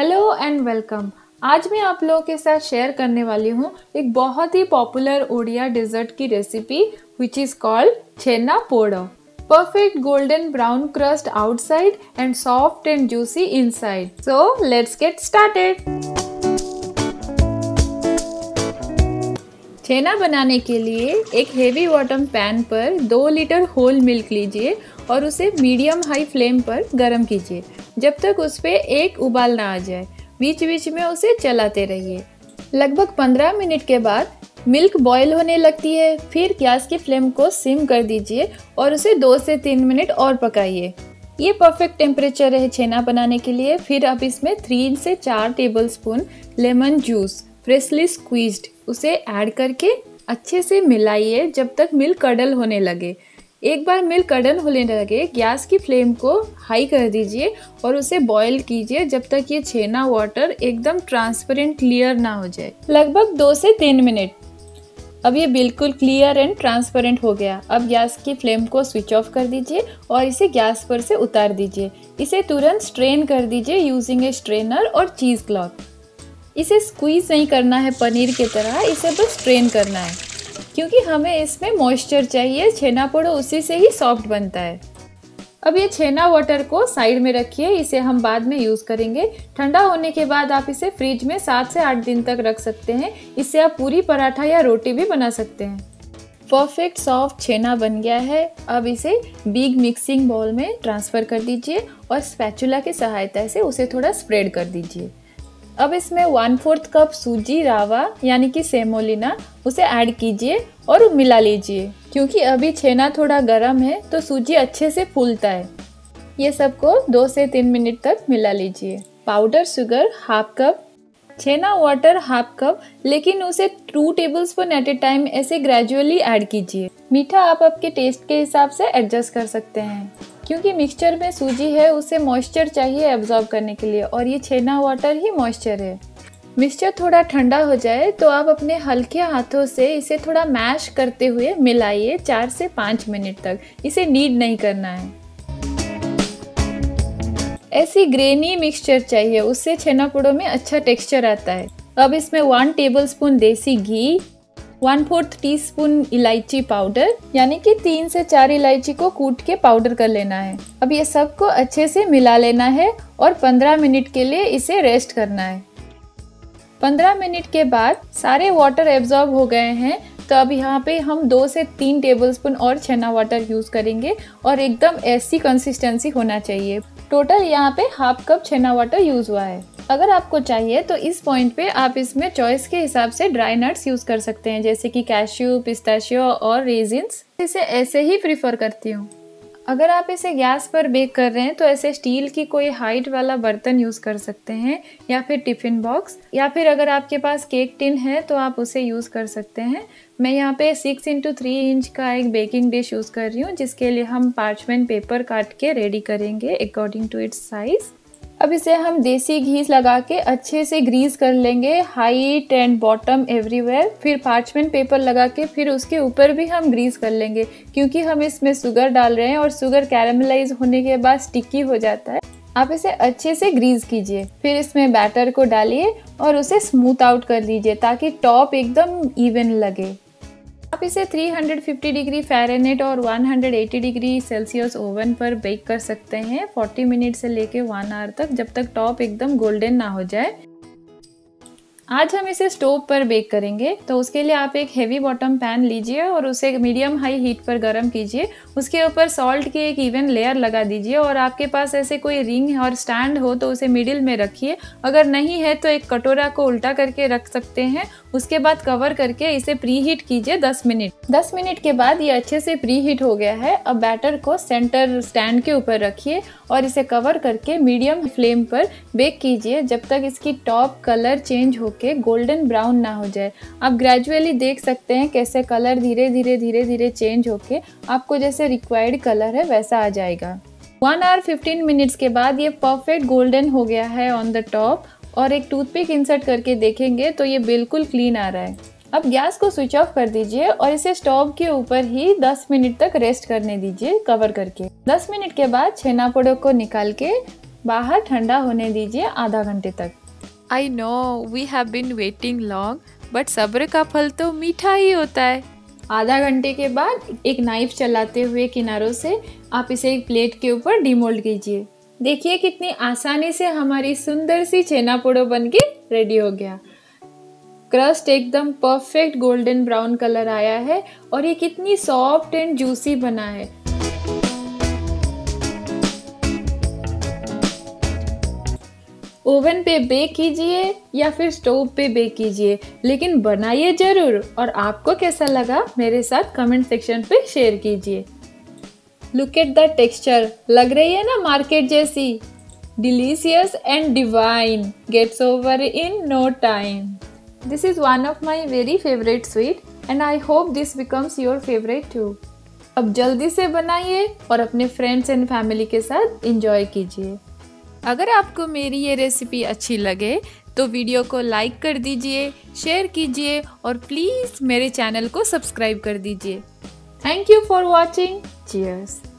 Hello and welcome. आज मैं आप लोगों के साथ शेयर करने वाली हूँ एक बहुत ही पॉपुलर ओडिया डिज़र्ट की recipe which is called chhena poda. Perfect golden brown crust outside and soft and juicy inside. So let's get started. Chhena बनाने के लिए एक हेवी बॉटम पैन पर 2 लीटर होल मिल्क लीजिए और उसे मीडियम हाई फ्लेम पर गर्म कीजिए जब तक उस पर एक उबाल ना आ जाए। बीच बीच में उसे चलाते रहिए। लगभग 15 मिनट के बाद मिल्क बॉईल होने लगती है। फिर गैस की फ्लेम को सिम कर दीजिए और उसे 2 से 3 मिनट और पकाइए। ये परफेक्ट टेम्परेचर है छेना बनाने के लिए। फिर आप इसमें 3 से 4 tablespoon lemon juice freshly squeezed उसे ऐड करके अच्छे से मिलाइए जब तक मिल्क कडल होने लगे। एक बार मिल्क कडल होने लगे गैस की फ्लेम को हाई कर दीजिए और उसे बॉईल कीजिए जब तक ये छेना वाटर एकदम ट्रांसपेरेंट क्लियर ना हो जाए। लगभग 2 से 3 मिनट। अब ये बिल्कुल क्लियर एंड ट्रांसपेरेंट हो गया। अब गैस की फ्लेम को स्विच ऑफ कर दीजिए और इसे गैस पर से उतार दीजिए। इसे तुरंत स्ट्रेन कर दीजिए यूजिंग ए स्ट्रेनर और चीज़ क्लॉथ। इसे स्क्वीज नहीं करना है पनीर की तरह, इसे बस स्ट्रेन करना है क्योंकि हमें इसमें मॉइस्चर चाहिए। छेना पोड़ा उसी से ही सॉफ्ट बनता है। अब ये छेना वाटर को साइड में रखिए, इसे हम बाद में यूज़ करेंगे। ठंडा होने के बाद आप इसे फ्रिज में 7 से 8 दिन तक रख सकते हैं। इससे आप पूरी पराठा या रोटी भी बना सकते हैं। परफेक्ट सॉफ्ट छेना बन गया है। अब इसे बिग मिक्सिंग बाउल में ट्रांसफ़र कर दीजिए और स्पैचुला की सहायता से उसे थोड़ा स्प्रेड कर दीजिए। अब इसमें 1/4 कप सूजी रावा यानी कि सेमोलिना उसे ऐड कीजिए और मिला लीजिए। क्योंकि अभी छेना थोड़ा गर्म है तो सूजी अच्छे से फूलता है। ये सबको 2 से 3 मिनट तक मिला लीजिए। Powder sugar 1/2 cup, chhena water 1/2 cup, लेकिन उसे 2 टेबलस्पून एट ए टाइम ऐसे ग्रेजुअली ऐड कीजिए। मीठा आप आपके टेस्ट के हिसाब से एडजस्ट कर सकते हैं। क्योंकि मिक्सचर में सूजी है उसे मॉइस्चर चाहिए एब्जॉर्ब करने के लिए और ये छेना वाटर ही मॉइस्चर है। मिक्सचर थोड़ा ठंडा हो जाए तो आप अपने हल्के हाथों से इसे थोड़ा मैश करते हुए मिलाइए 4 से 5 मिनट तक। इसे नीड नहीं करना है। ऐसी ग्रेनी मिक्सचर चाहिए, उससे छेना पोड़ों में अच्छा टेक्सचर आता है। अब इसमें 1 टेबलस्पून देसी घी, 1/4 टीस्पून इलायची पाउडर यानी कि 3 से 4 इलायची को कूट के पाउडर कर लेना है। अब ये सबको अच्छे से मिला लेना है और 15 मिनट के लिए इसे रेस्ट करना है। 15 मिनट के बाद सारे वाटर एब्जॉर्ब हो गए हैं तो अब यहाँ पे हम 2 से 3 टेबलस्पून और छेना वाटर यूज़ करेंगे और एकदम ऐसी कंसिस्टेंसी होना चाहिए। टोटल यहाँ पे 1/2 कप छेना वाटर यूज़ हुआ है। अगर आपको चाहिए तो इस पॉइंट पे आप इसमें चॉइस के हिसाब से ड्राई नट्स यूज़ कर सकते हैं जैसे कि कैश्यू, पिस्ताशियो और रेजिन्स। इसे ऐसे ही प्रीफर करती हूँ। अगर आप इसे गैस पर बेक कर रहे हैं तो ऐसे स्टील की कोई हाइट वाला बर्तन यूज़ कर सकते हैं या फिर टिफ़िन बॉक्स, या फिर अगर आपके पास केक टिन है तो आप उसे यूज़ कर सकते हैं। मैं यहाँ पे 6x3 इंच का एक बेकिंग डिश यूज़ कर रही हूँ जिसके लिए हम पार्चमेंट पेपर काट के रेडी करेंगे अकॉर्डिंग टू इट्स साइज़। अब इसे हम देसी घी लगा के अच्छे से ग्रीस कर लेंगे, हाइट एंड बॉटम एवरीवेयर। फिर पार्चमेंट पेपर लगा के फिर उसके ऊपर भी हम ग्रीस कर लेंगे क्योंकि हम इसमें शुगर डाल रहे हैं और शुगर कैरामलाइज होने के बाद स्टिकी हो जाता है। आप इसे अच्छे से ग्रीस कीजिए। फिर इसमें बैटर को डालिए और उसे स्मूथ आउट कर दीजिए ताकि टॉप एकदम इवन लगे। आप इसे 350 डिग्री फ़ारेनहाइट और 180 डिग्री सेल्सियस ओवन पर बेक कर सकते हैं 40 मिनट से लेके 1 आवर तक, जब तक टॉप एकदम गोल्डन ना हो जाए। आज हम इसे स्टोव पर बेक करेंगे तो उसके लिए आप एक हेवी बॉटम पैन लीजिए और उसे मीडियम हाई हीट पर गर्म कीजिए। उसके ऊपर सॉल्ट की एक इवन लेयर लगा दीजिए और आपके पास ऐसे कोई रिंग और स्टैंड हो तो उसे मिडिल में रखिए। अगर नहीं है तो एक कटोरा को उल्टा करके रख सकते हैं। उसके बाद कवर करके इसे प्री हीट कीजिए 10 मिनट। 10 मिनट के बाद ये अच्छे से प्री हीट हो गया है। अब बैटर को सेंटर स्टैंड के ऊपर रखिए और इसे कवर करके मीडियम फ्लेम पर बेक कीजिए जब तक इसकी टॉप कलर चेंज होके गोल्डन ब्राउन ना हो जाए। आप ग्रेजुअली देख सकते हैं कैसे कलर धीरे धीरे चेंज होके आपको जैसे रिक्वायर्ड कलर है वैसा आ जाएगा। 1 आवर 15 मिनट्स के बाद ये परफेक्ट गोल्डन हो गया है ऑन द टॉप और एक टूथपिक इंसर्ट करके देखेंगे तो ये बिल्कुल क्लीन आ रहा है। अब गैस को स्विच ऑफ कर दीजिए और इसे स्टोव के ऊपर ही 10 मिनट तक रेस्ट करने दीजिए कवर करके। 10 मिनट के बाद छेना पोड़ों को निकाल के बाहर ठंडा होने दीजिए आधा घंटे तक। I know we have been waiting long, but सब्र का फल तो मीठा ही होता है। आधा घंटे के बाद एक नाइफ चलाते हुए किनारों से आप इसे एक प्लेट के ऊपर डिमोल्ड कीजिए। देखिए कितनी आसानी से हमारी सुंदर सी छेना पोड़ो बनके रेडी हो गया। क्रस्ट एकदम परफेक्ट गोल्डन ब्राउन कलर आया है और ये कितनी सॉफ्ट एंड जूसी बना है। ओवन पे बेक कीजिए या फिर स्टोव पे बेक कीजिए, लेकिन बनाइए जरूर। और आपको कैसा लगा मेरे साथ कमेंट सेक्शन पे शेयर कीजिए। लुक एट द टेक्सचर, लग रही है ना मार्केट जैसी। Delicious and divine, gets over in no time. This is one of my very favourite sweet and I hope this becomes your favourite too. अब जल्दी से बनाइए और अपने फ्रेंड्स एंड फैमिली के साथ एंजॉय कीजिए। अगर आपको मेरी ये रेसिपी अच्छी लगे तो वीडियो को लाइक कर दीजिए, शेयर कीजिए और प्लीज़ मेरे चैनल को सब्सक्राइब कर दीजिए। Thank you for watching. Cheers.